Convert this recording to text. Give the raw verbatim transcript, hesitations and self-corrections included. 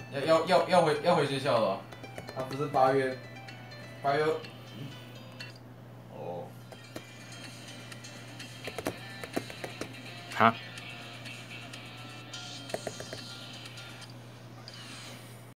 要要要要回要回学校了。他不是八月，八月。哦。 哈？